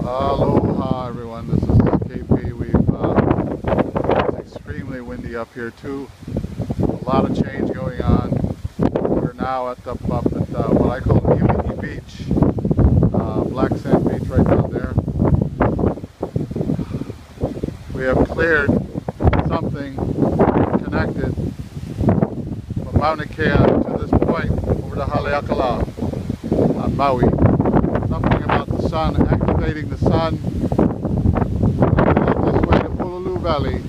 Aloha everyone, this is KP. It's extremely windy up here too. A lot of change going on. We're now up at what I call Niue'i Beach. Black Sand Beach right down there. We have cleared something connected from Mauna Kea to this point over to Haleakala on Maui. Something about the sun, activating the sun. This way to Pululu Valley.